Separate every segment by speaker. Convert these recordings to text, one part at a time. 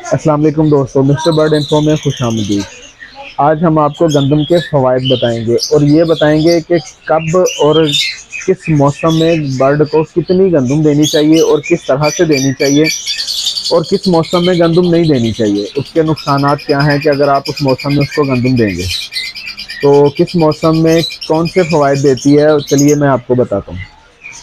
Speaker 1: अस्सलाम वालेकुम दोस्तों, मिस्टर बर्ड इन्फो में खुशामदीद। आज हम आपको गंदम के फ़वाइद बताएंगे और ये बताएंगे कि कब और किस मौसम में बर्ड को कितनी गंदम देनी चाहिए और किस तरह से देनी चाहिए और किस मौसम में गंदम नहीं देनी चाहिए। उसके नुकसानात क्या हैं कि अगर आप उस मौसम में उसको गंदम देंगे तो किस मौसम में कौन से फ़वाइद देती है। चलिए मैं आपको बताता हूँ।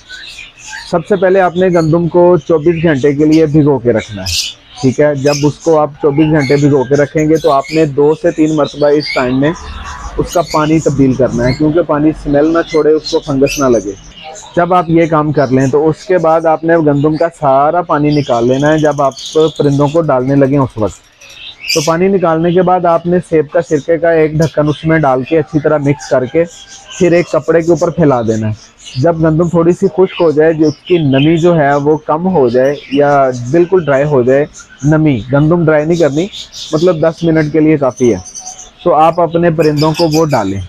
Speaker 1: सबसे पहले आपने गंदम को 24 घंटे के लिए भिगो के रखना है। ठीक है, जब उसको आप 24 घंटे भिगो के रखेंगे तो आपने 2 से 3 मरतबा इस टाइम में उसका पानी तब्दील करना है, क्योंकि पानी स्मेल ना छोड़े, उसको फंगस ना लगे। जब आप ये काम कर लें तो उसके बाद आपने गंदम का सारा पानी निकाल लेना है। जब आप परिंदों को डालने लगें उस वक्त तो पानी निकालने के बाद आपने सेब का सिरके का एक ढक्कन उसमें डाल के अच्छी तरह मिक्स करके फिर एक कपड़े के ऊपर फैला देना है। जब गंदम थोड़ी सी खुश्क हो जाए, जो उसकी नमी जो है वो कम हो जाए या बिल्कुल ड्राई हो जाए, नमी गंदम ड्राई नहीं करनी, मतलब 10 मिनट के लिए काफ़ी है, तो आप अपने परिंदों को वो डालें।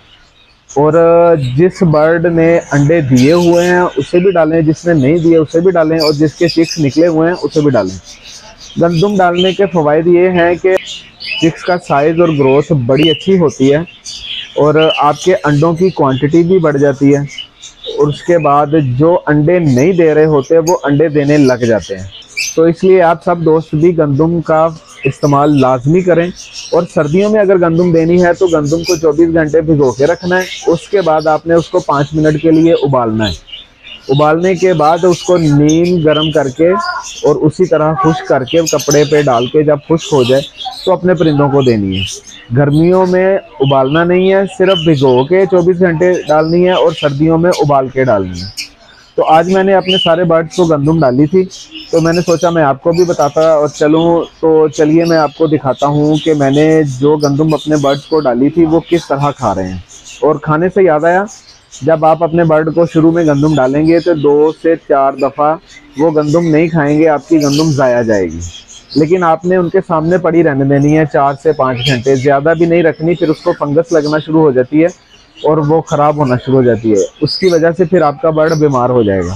Speaker 1: और जिस बर्ड ने अंडे दिए हुए हैं उसे भी डालें, जिसने नहीं दिए उसे भी डालें, और जिसके चिक्स निकले हुए हैं उसे भी डालें। गंदम डालने के फ़वाइद ये हैं कि चिक्स का साइज़ और ग्रोथ बड़ी अच्छी होती है और आपके अंडों की क्वांटिटी भी बढ़ जाती है। और उसके बाद जो अंडे नहीं दे रहे होते वो अंडे देने लग जाते हैं। तो इसलिए आप सब दोस्त भी गंदम का इस्तेमाल लाजमी करें। और सर्दियों में अगर गंदम देनी है तो गंदम को 24 घंटे भिगो के रखना है। उसके बाद आपने उसको 5 मिनट के लिए उबालना है। उबालने के बाद उसको नीम गर्म करके और उसी तरह खुश्क करके कपड़े पे डाल के जब खुश्क हो जाए तो अपने परिंदों को देनी है। गर्मियों में उबालना नहीं है, सिर्फ भिगो के 24 घंटे डालनी है और सर्दियों में उबाल के डालनी है। तो आज मैंने अपने सारे बर्ड्स को गंदम डाली थी, तो मैंने सोचा मैं आपको भी बताता और चलूँ। तो चलिए मैं आपको दिखाता हूँ कि मैंने जो गंदम अपने बर्ड्स को डाली थी वो किस तरह खा रहे हैं। और खाने से याद आया, जब आप अपने बर्ड को शुरू में गंदम डालेंगे तो 2 से 4 दफ़ा वो गंदम नहीं खाएंगे, आपकी गंदम ज़ाया जाएगी। लेकिन आपने उनके सामने पड़ी रहने देनी है 4 से 5 घंटे, ज़्यादा भी नहीं रखनी, फिर उसको फंगस लगना शुरू हो जाती है और वो ख़राब होना शुरू हो जाती है। उसकी वजह से फिर आपका बर्ड बीमार हो जाएगा।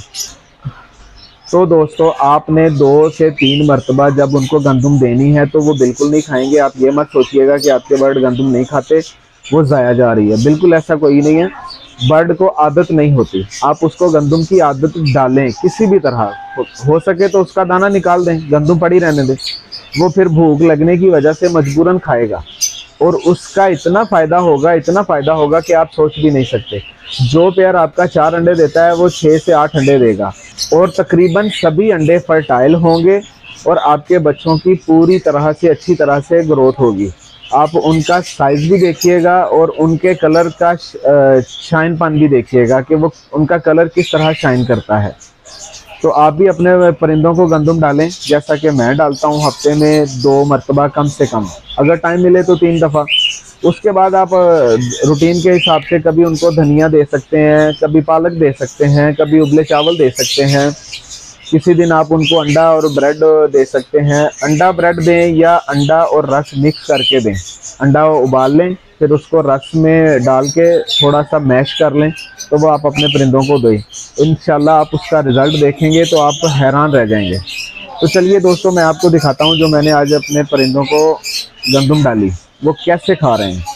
Speaker 1: तो दोस्तों, आपने 2 से 3 मरतबा जब उनको गंदम देनी है तो वो बिल्कुल नहीं खाएंगे। आप ये मत सोचिएगा कि आपके बर्ड गंदम नहीं खाते, वो ज़ाया जा रही है, बिल्कुल ऐसा कोई नहीं है। बर्ड को आदत नहीं होती, आप उसको गंदम की आदत डालें किसी भी तरह। हो सके तो उसका दाना निकाल दें, गंदम पड़ी रहने दें, वो फिर भूख लगने की वजह से मजबूरन खाएगा और उसका इतना फ़ायदा होगा, इतना फ़ायदा होगा कि आप सोच भी नहीं सकते। जो पेयर आपका 4 अंडे देता है वो 6 से 8 अंडे देगा और तकरीबन सभी अंडे फर्टाइल होंगे और आपके बच्चों की पूरी तरह से अच्छी तरह से ग्रोथ होगी। आप उनका साइज़ भी देखिएगा और उनके कलर का शाइनपन भी देखिएगा कि वो उनका कलर किस तरह शाइन करता है। तो आप भी अपने परिंदों को गंदम डालें जैसा कि मैं डालता हूँ, हफ्ते में 2 मरतबा कम से कम, अगर टाइम मिले तो 3 दफ़ा। उसके बाद आप रूटीन के हिसाब से कभी उनको धनिया दे सकते हैं, कभी पालक दे सकते हैं, कभी उबले चावल दे सकते हैं। किसी दिन आप उनको अंडा और ब्रेड दे सकते हैं। अंडा ब्रेड दें या अंडा और रस मिक्स करके दें। अंडा उबाल लें, फिर उसको रस में डाल के थोड़ा सा मैश कर लें, तो वो आप अपने परिंदों को दें। इंशाल्लाह आप उसका रिज़ल्ट देखेंगे तो आप हैरान रह जाएंगे। तो चलिए दोस्तों, मैं आपको दिखाता हूँ जो मैंने आज अपने परिंदों को गंदम डाली वो कैसे खा रहे हैं।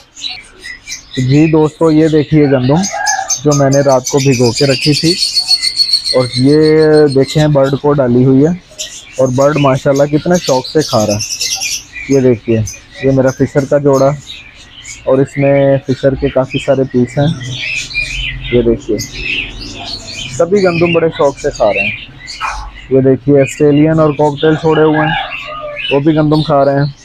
Speaker 1: जी दोस्तों, ये देखिए गंदम जो मैंने रात को भिगो के रखी थी और ये देखें बर्ड को डाली हुई है और बर्ड माशाल्लाह कितना शौक से खा रहा है। ये देखिए, ये मेरा फिशर का जोड़ा और इसमें फिशर के काफ़ी सारे पीस हैं। ये देखिए, सभी गंदम बड़े शौक से खा रहे हैं। ये देखिए, ऑस्ट्रेलियन और कॉकटेल छोड़े हुए हैं, वो भी गंदम खा रहे हैं।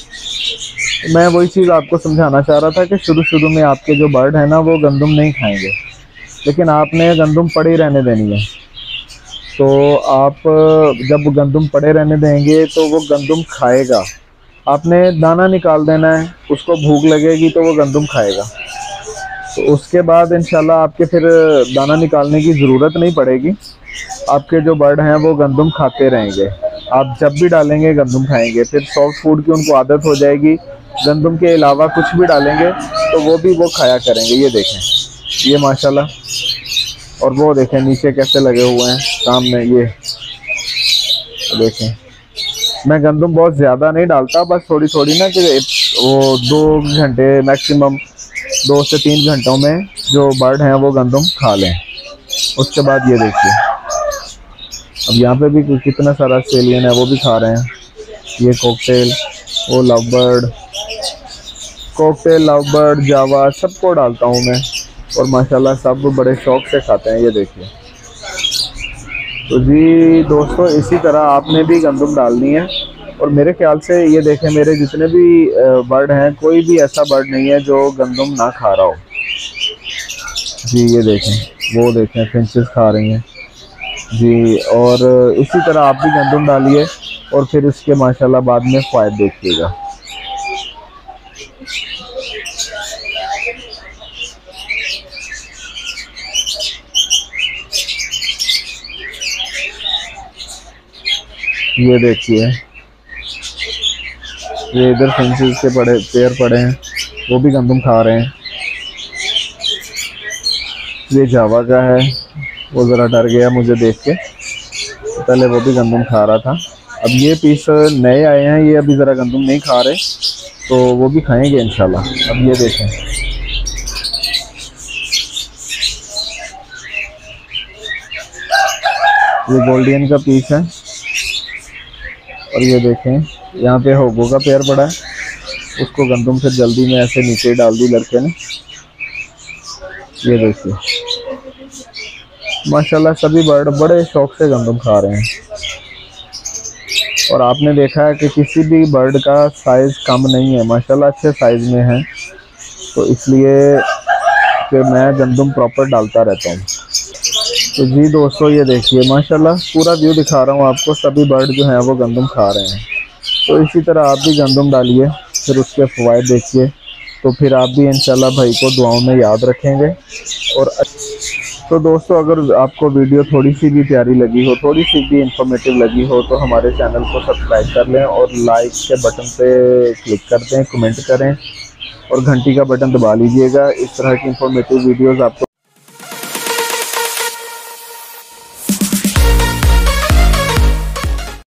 Speaker 1: मैं वही चीज़ आपको समझाना चाह रहा था कि शुरू में आपके जो बर्ड है ना वो गंदम नहीं खाएंगे, लेकिन आपने गंदम पड़ी रहने देनी है। तो आप जब गंदम पड़े रहने देंगे तो वो गंदम खाएगा। आपने दाना निकाल देना है, उसको भूख लगेगी तो वो गंदम खाएगा। तो उसके बाद इंशाल्लाह आपके फिर दाना निकालने की ज़रूरत नहीं पड़ेगी। आपके जो बर्ड हैं वो गंदम खाते रहेंगे। आप जब भी डालेंगे गंदम खाएंगे, फिर सॉफ्ट फूड की उनको आदत हो जाएगी। गंदम के अलावा कुछ भी डालेंगे तो वो भी वो खाया करेंगे। ये देखें, ये माशाल्लाह, और वो देखें नीचे कैसे लगे हुए हैं सामने, ये देखें। मैं गंदम बहुत ज़्यादा नहीं डालता, बस थोड़ी थोड़ी ना, कि वो 2 घंटे मैक्सिमम, 2 से 3 घंटों में जो बर्ड हैं वो गंदम खा लें। उसके बाद ये देखिए, अब यहाँ पे भी कितना सारा ऑस्ट्रेलियन है वो भी खा रहे हैं। ये कॉकटेल, वो love bird, cocktail, love bird, java, सबको डालता हूँ मैं, और माशाल्लाह सब बड़े शौक से खाते हैं। ये देखिए। तो जी दोस्तों, इसी तरह आपने भी गंदम डालनी है। और मेरे ख्याल से ये देखें, मेरे जितने भी बर्ड हैं, कोई भी ऐसा बर्ड नहीं है जो गंदम ना खा रहा हो। जी ये देखें, वो देखें फिंचेस खा रही हैं जी। और इसी तरह आप भी गंदम डालिए और फिर इसके माशाल्लाह बाद में फ़ायदे देखिएगा। ये देखिए, ये इधर फिंचेस के पेड़ पड़े हैं, वो भी गंदम खा रहे हैं। ये जावा का है, वो ज़रा डर गया मुझे देख के, पहले वो भी गंदम खा रहा था। अब ये पीस नए आए हैं, ये अभी ज़रा गंदम नहीं खा रहे, तो वो भी खाएंगे इंशाल्लाह। अब ये देखें, ये गोल्डियन का पीस है। और ये देखें, यहाँ पे होगो का पेड़ पड़ा है, उसको गंदम से जल्दी में ऐसे नीचे डाल दी लड़के ने। ये देखिए, माशाल्लाह सभी बर्ड बड़े शौक से गंदम खा रहे हैं। और आपने देखा है कि किसी भी बर्ड का साइज़ कम नहीं है, माशाल्लाह अच्छे साइज़ में है। तो इसलिए कि मैं गंदम प्रॉपर डालता रहता हूँ। तो जी दोस्तों, ये देखिए माशाल्लाह पूरा व्यू दिखा रहा हूँ आपको, सभी बर्ड जो हैं वो गंदम खा रहे हैं। तो इसी तरह आप भी गंदम डालिए, फिर उसके फ़वाइद देखिए, तो फिर आप भी इंशाल्लाह भाई को दुआओं में याद रखेंगे। और तो दोस्तों, अगर आपको वीडियो थोड़ी सी भी प्यारी लगी हो, थोड़ी सी भी इंफॉर्मेटिव लगी हो, तो हमारे चैनल को सब्सक्राइब कर लें और लाइक के बटन पे क्लिक कर दें, कमेंट करें और घंटी का बटन दबा लीजिएगा। इस तरह की इंफॉर्मेटिव वीडियोज़ आपको